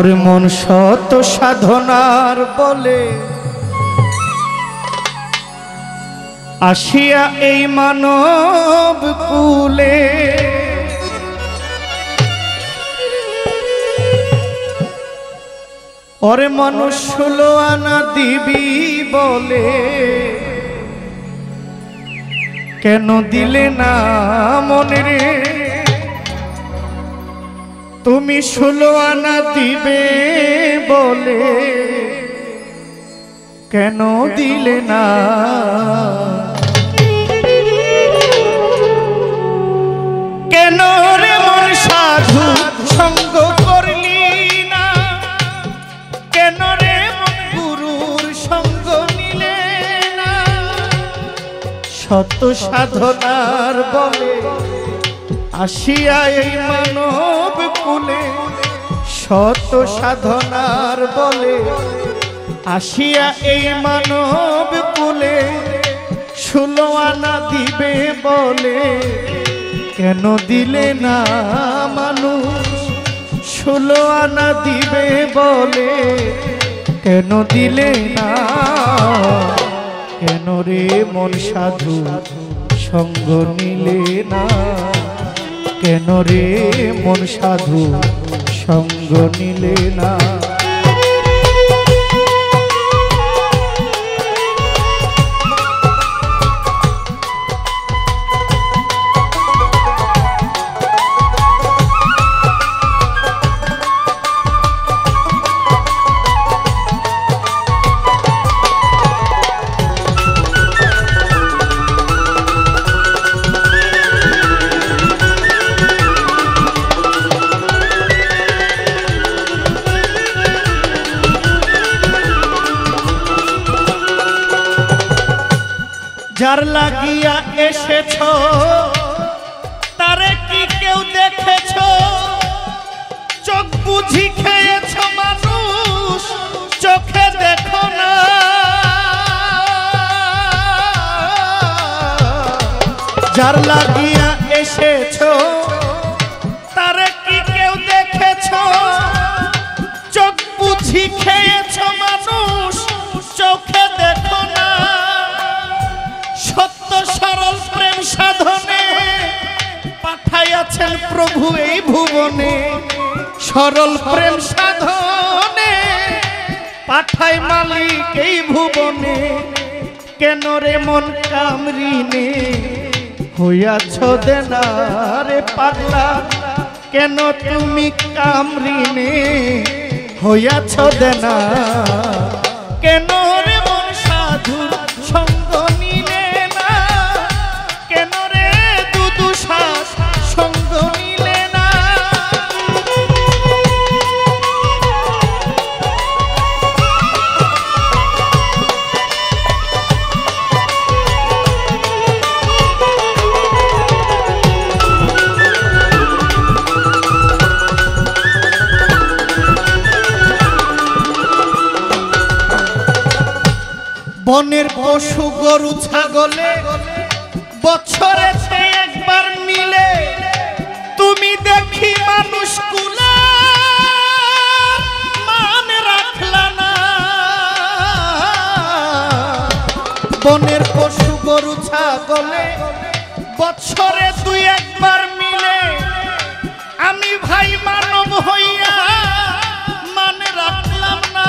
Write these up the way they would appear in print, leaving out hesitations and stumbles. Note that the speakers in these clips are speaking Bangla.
ওরে মন শত সাধনার বলে আসিয়া এই মানব কুলে ওরে মানুষ ষোলো আনা দিবি বলে কেন দিলে না মনে রে তুমি 16 আনা দিবে বলে কেন দিলে না কেন রে মন সাধু সঙ্গ করলি না কেন রে মন গুরুর সঙ্গ নিলে না শত সাধনার বলে আসিয়া এই মানব কুলে শত সাধনার বলে আসিয়া এই মানব কুলে 16 আনা দিবে বলে কেন দিলে না মানুষ 16 আনা দিবে বলে কেন দিলে না কেন রে মন সাধু সঙ্গ নিলে না কেন রে মন সাধু সঙ্গ নিলে না যার লাগিয়া এসেছ তারে কি কেউ দেখেছ চোখ বুঝি খেয়েছ মানুষ চোখে দেখো না যার লাগিয়া এসেছ তারে কি কেউ দেখেছ চোখ বুঝি খেয়েছ মানুষ চোখে দেখো না সত্য সরল প্রেম সাধনে পাঠাইয়াছেন প্রভু এই ভুবনে সরল প্রেম সাধনে পাঠাই মালিক এই ভুবনে কেন রে মন কামরিনে হইয়াছ দেনা রে পাগলা কেন তুমি কামরিনে হইয়াছ দেনা কেন রে মন সাধু সঙ্গ নিলে না কেন রে দুদুষা সঙ্গ নিলে না বনের পশু গরু ছাগলে বছরে একবার মিলে তুমি দেখি মানুষ কুলা মান রাখলা না বনের পশু গরু ছাগলে বছরে 2-1বার মিলে আমি ভাই মানব হইয়া মান রাখলাম না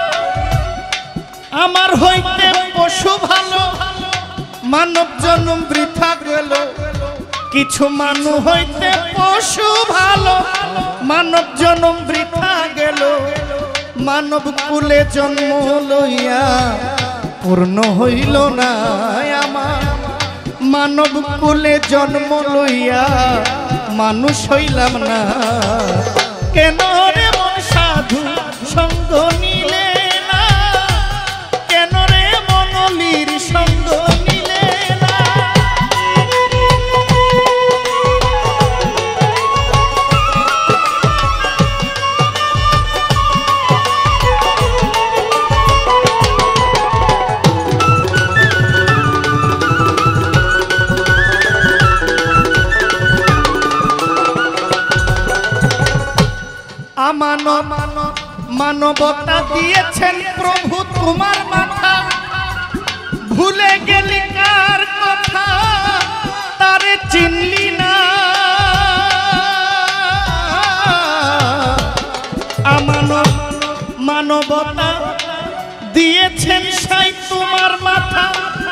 আমার হইতে পশু ভালো মানব জন্ম বৃথা গেল কিছু মানুষ হইতে পশু ভালো মানব জন্ম বৃথা গেল মানব কুলে জন্ম লইয়া পূর্ণ হইল না আমার মানব কুলে জন্ম লইয়া মানুষ হইলাম না কেন রে মন সাধু সঙ্গ নিলে সঙ্গ নিলে না আমানত মানবতা দিয়েছেন প্রভু তোমার মাথা, ভুলে গেলি কার কথা তারে চিনলি না। মানবতা দিয়েছেন সাই তোমার মাথা,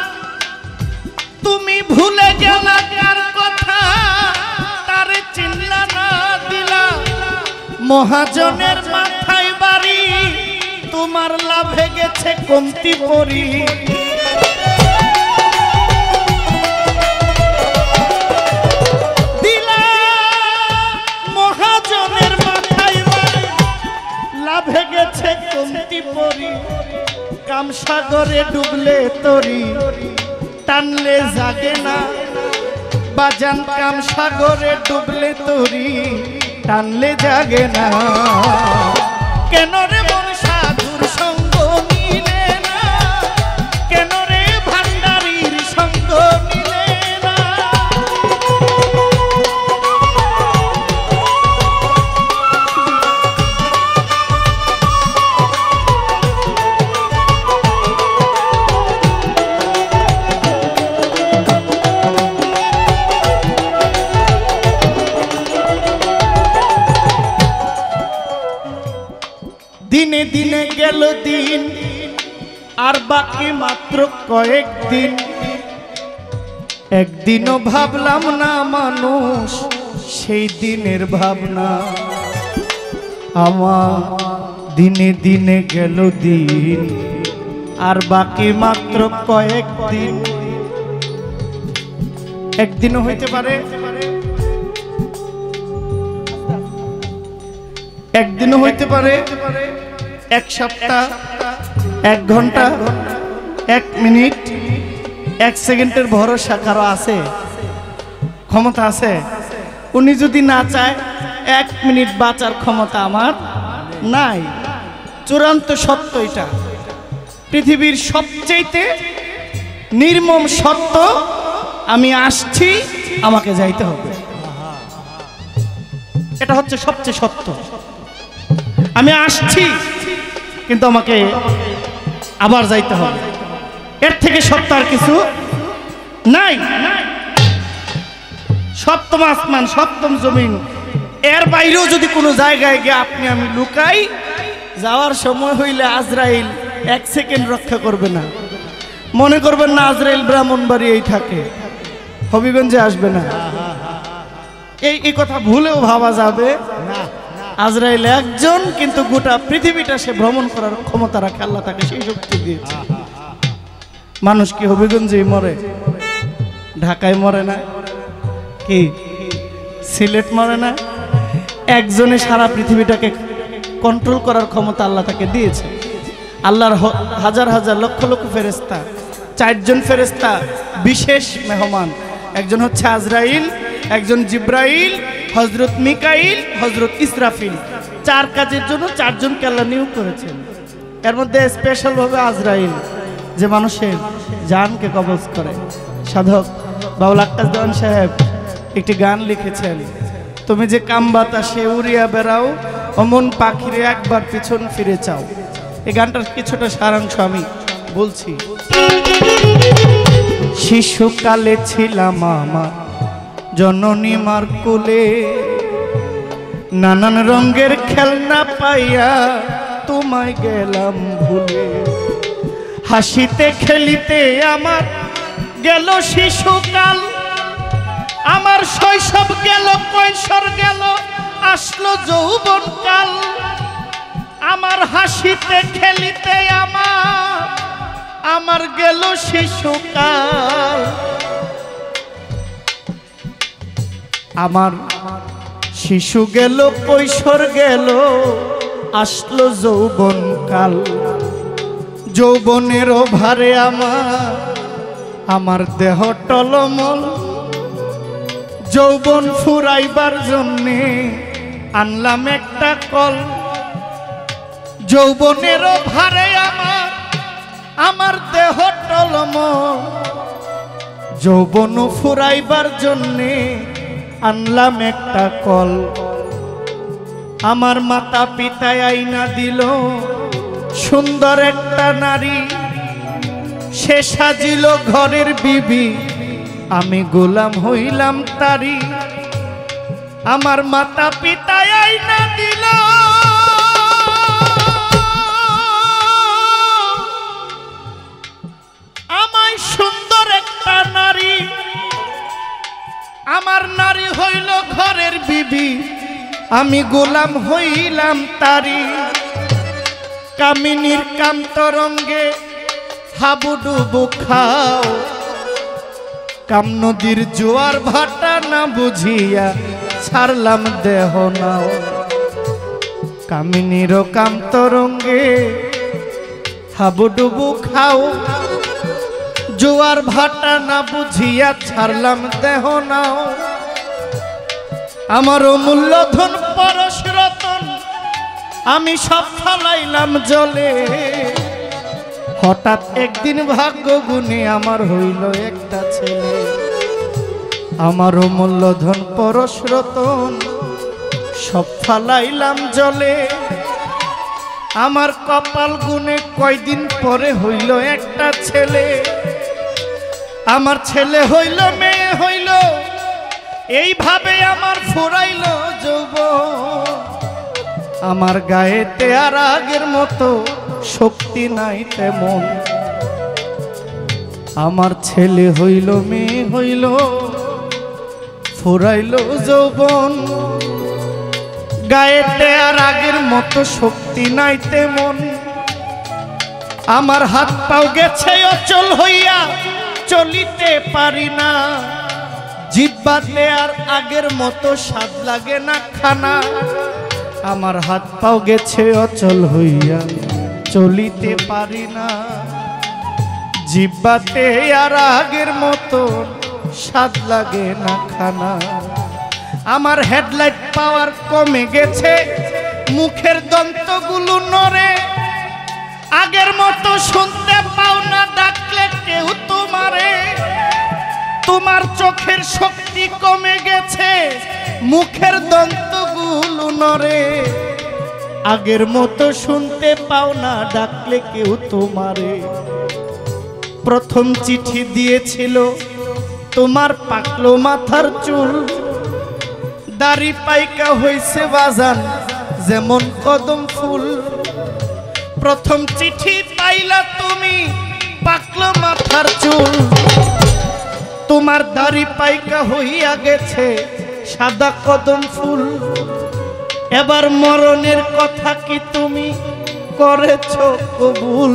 তুমি ভুলে গেলা কার কথা তারে চিনলা না দিলা। মহাজনের মাথায় বাড়ি তোমার লাভে গেছে কমতি পরি। দিলা মহাজনের মাথায় বাড়ি লাভে গেছে কমতি পরি। কামসাগরে ডুবলে তরি টানলে জাগে না বাজান, কামসাগরে ডুবলে তরি টানলে জাগে না। কেন রে মন সাধুর সঙ্গ নিলে না, কেন রে ভান্ডারীর সঙ্গ নিলে না। দিনে দিনে গেল দিন আর বাকি মাত্র কয়েকদিন। একদিনও ভাবলাম না মানুষ সেই দিনের ভাবনা আমার। দিনে দিনে গেল দিন আর বাকি মাত্র কয়েকদিন। একদিনও হইতে পারে, একদিনও হইতে পারে, এক সপ্তাহ, এক ঘন্টা, এক মিনিট, এক সেকেন্ডের ভরসা কারো আছে? ক্ষমতা আছে? উনি যদি না চায় এক মিনিট বাঁচার ক্ষমতা আমার নাই। চূড়ান্ত সত্য এটা, পৃথিবীর সবচেয়ে নির্মম সত্য। আমি আসছি, আমাকে যাইতে হবে, এটা হচ্ছে সবচেয়ে সত্য। আমি আসছি কিন্তু আমাকে আবার যাইতে হবে, এর থেকে সত্য আর কিছু নাই। সপ্তম আসমান, সপ্তম জমিন, এর বাইরেও যদি কোনো জায়গায় গিয়ে আপনি আমি লুকাই, যাওয়ার সময় হইলে আজরাইল এক সেকেন্ড রক্ষা করবে না। মনে করবেন না আজরাইল ব্রাহ্মণবাড়িয়ায় থাকে, হবিগঞ্জে আসবে না। এই কথা ভুলেও ভাবা যাবে না। আজরাইল একজন, কিন্তু গোটা পৃথিবীটা সে ভ্রমণ করার ক্ষমতা রাখে, আল্লাহ তাকে সেই শক্তি দিয়েছে। মানুষ কি হবিগঞ্জেই মরে? ঢাকায় মরে না? কি সিলেট মরে না? একজনে সারা পৃথিবীটাকে কন্ট্রোল করার ক্ষমতা আল্লাহ তাকে দিয়েছে। আল্লাহর হাজার হাজার লক্ষ লক্ষ ফেরেশতা, চারজন ফেরেশতা বিশেষ মেহমান। একজন হচ্ছে আজরাইল, একজন জিব্রাইল, হযরত মিকাইল, হযরত ইসরাফিল। চার কাজের জন্য চারজনকে আল্লাহ নিয়োগ করেছেন। এর মধ্যে স্পেশাল ভাবে আজরাইল, যে মানুষের জানকে কবজ করে। সাধক বাউল আক্কাস দেওয়ান সাহেব একটি গান লিখেছেন, তুমি যে কাম বাতাসে উড়িয়া বেড়াও, অমন পাখিরে একবার পিছন ফিরে চাও। এই গানটার কিছুটা সারাংশ আমি বলছি। শিশুকালে ছিলাম আমার জননী মার কোলে, নানান রঙের খেলনা পাইয়া তোমায় গেলাম ভুলে। হাসিতে খেলিতে আমার গেল শিশুকাল, আমার শৈশব গেল, কৈশোর গেল, আসলো যৌবনকাল। আমার হাসিতে খেলিতে আমার গেল শিশুকাল। আমার শিশু গেল, কৈশোর গেল, আসলো যৌবনকাল। যৌবনেরও ভারে আমার দেহ টলমল। যৌবন ফুরাইবার জন্যে আনলাম একটা কল। যৌবনেরও ভারে আমার দেহ টলমল। যৌবন ফুরাইবার জন্যে আনলাম একটা কল। আমার মাতা পিতায় আইনা দিল সুন্দর একটা নারী, সে সাজিল ঘরের বিবি, আমি গোলাম হইলাম তারি। আমার মাতা পিতায় আইনা দিল আমায় সুন্দর একটা নারী, আমার নারী হইল ঘরের বিবি, আমি গোলাম হইলাম তারি। কামিনীর কান্তরঙ্গে হাবুডুবু খাও, কাম নদীর জোয়ার ভাটা না বুঝিয়া ছাড়লাম দেহ নাও। কামিনীর কান্তরঙ্গে হাবুডুবু খাও, জোয়ার ভাটা না বুঝিয়া ছাড়লাম দেহ নাও। আমার মূল্যধন পরশ রতন আমি সব ফালাইলাম জলে। হঠাৎ একদিন ভাগ্য গুণে আমার হইল একটা ছেলে। আমার মূল্যধন পরশ রতন সব ফালাইলাম জলে। আমার কপাল গুণে কয়দিন পরে হইল একটা ছেলে। আমার ছেলে হইল মেয়ে হইল, এইভাবে আমার ফুরাইল যৌবন। আমার গায়েতে আর আগের মতো শক্তি নাই তেমন। আমার ছেলে হইল মেয়ে হইল, ফুরাইল যৌবন। গায়েতে আর আগের মতো শক্তি নাই তেমন। আমার হাত পাও গেছে অচল হইয়া, চলিতে পারি না। জিহ্বাতে আর আগের মতো স্বাদ লাগে না খানা। আমার হাত পাও গেছে অচল হইয়া, চলিতে পারি না। জিহ্বাতে আর আগের মতো স্বাদ লাগে না খানা। আমার হেডলাইট পাওয়ার কমে গেছে, মুখের দন্তগুলো নড়ে। আগের মতো শুনতে পাও না, ডাকলে কেউ তোমারে। তোমার চোখের শক্তি কমে গেছে, মুখের দন্তগুলো নড়ে। আগের মতো শুনতে পাও না, ডাকলে কেউ তোমারে। প্রথম চিঠি দিয়েছিল তোমার পাকলো মাথার চুল। দাড়ি পাইকা হইছে বাজান যেমন কদম ফুল। প্রথম চিঠি পাইলা তুমি, পাকলো মাথার চুল। তোমার দাড়ি পাইকা হইয়া গেছে সাদা কদম ফুল। এবার মরণের কথা কি তুমি করেছো কবুল?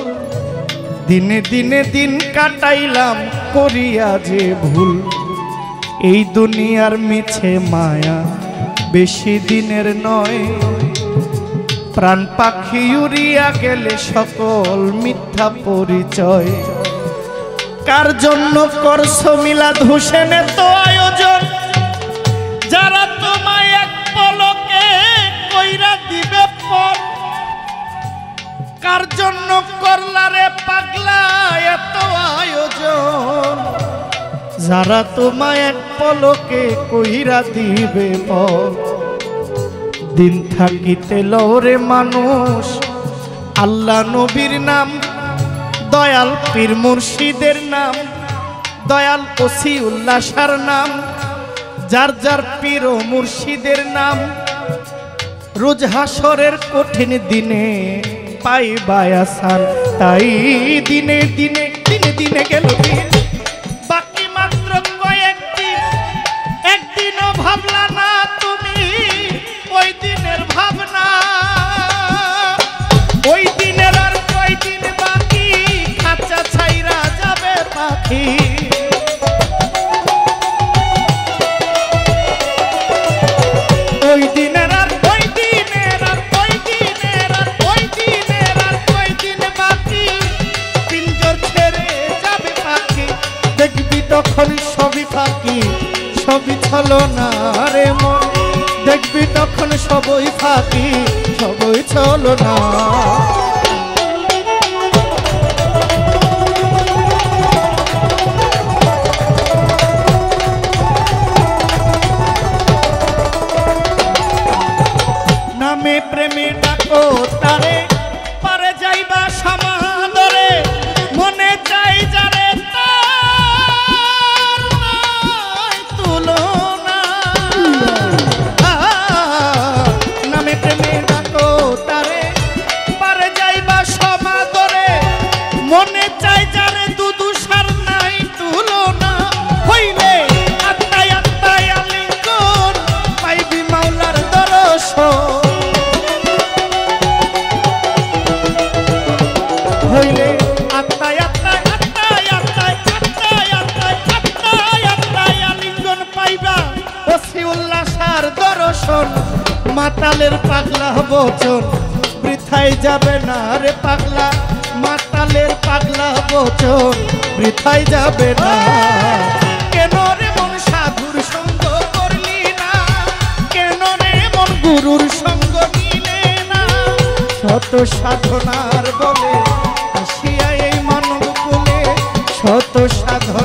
দিনে দিনে দিন কাটাইলাম করিয়া যে ভুল। এই দুনিয়ার মিছে মায়া বেশি দিনের নয়। প্রাণ পাখি উড়িয়া গেলে সকল মিথ্যা পরিচয়। কার জন্য করছো মিলাদ হোসেনে তো আয়োজন, যারা তোমায় এক পলকে কইরা দিবে পর। কার জন্য করলা রে পাগলা এত আয়োজন, যারা তোমায় এক পলকে কইরা দিবে পর। দিন থাকিতে লরে মানুষ আল্লাহ নবীর নাম, দয়াল পীর মুর্শিদের নাম, দয়াল ওসি উল্লাসার নাম, যার যার পীর ও মুর্শিদের নাম। রোজ হাসরের কঠিন দিনে পাইবা আসান, তাই দিনে দিনে দিনে দিনে গেল দিন। বাকি মাত্র কয়েকদিন, একদিনও ভাবলা না তুমি ওই দিনের ভাবনা। ওই দিনের আর কয়দিন বাকি, খাঁচা ছাইরা যাবে পাখি। ওই দিনের আর ওই দিনের আর ওই দিনের আর ওই দিনের আর কয়দিন বাকি, পিঞ্জর ছেড়ে যাবে পাখি। দেখবি তখন সবই ফাঁকি, সবই ছলনা রে মন। দেখবি তখন সবই ফাঁকি, সবই ছলনা। মাতালের পাগলা বচন বৃথাই যাবে না রে পাগলা, মাতালের পাগলা বচন বৃথাই যাবে না। কেন রে মন সাধুর সঙ্গ করলি না, কেন রে মন গুরুর সঙ্গ নিলে না, শত সাধনার বলে আসিয়া এই মানব কুলে, শত সাধন